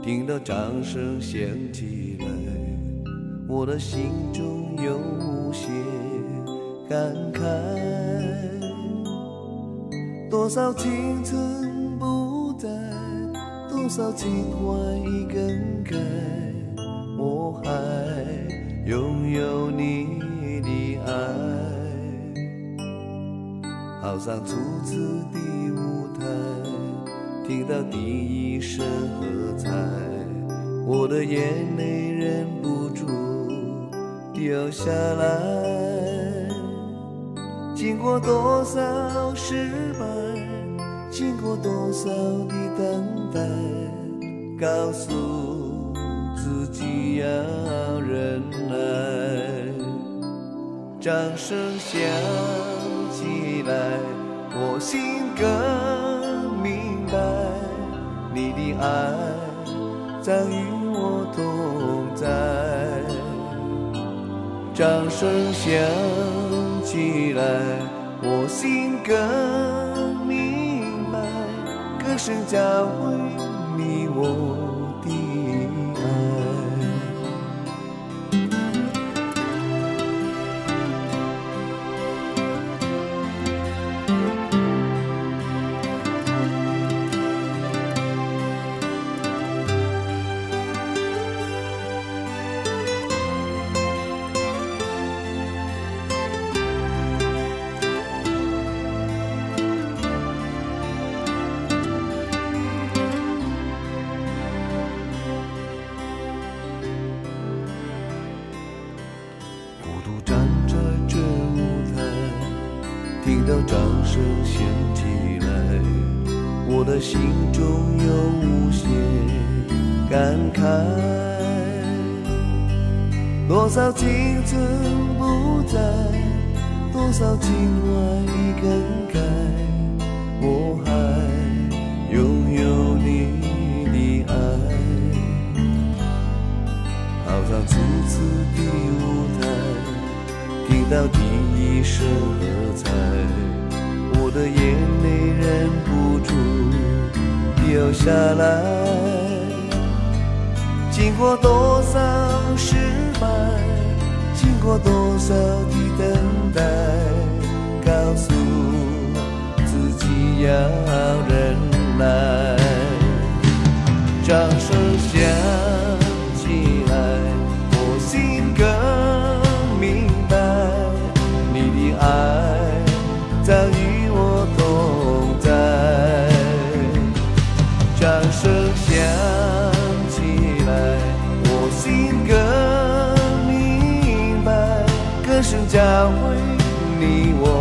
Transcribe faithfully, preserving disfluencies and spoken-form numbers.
听到掌声响起来，我的心中有无限感慨。多少青春不在，多少情怀已更改，我还拥有你的爱。好像初次的舞台，听到第一声喝彩，我的眼泪忍不住掉下来。经过多少失败，经过多少的等待，告诉自己要忍耐。掌声响起来，我心更明白，你的爱早与我同在。掌声响起来，我心更明白，歌声教会你我的爱。听到掌声响起来，我的心中有无限感慨。多少青春不在，多少情怀已更改，我还拥有你的爱。好像初次的舞台，听到第一声喝彩，我的眼泪忍不住掉下来。经过多少失败，经过多少的等待，告诉自己要忍耐。掌声响起来，我心更明白，你的爱早与我同在。掌声响起来，我心更明白，歌声教会你我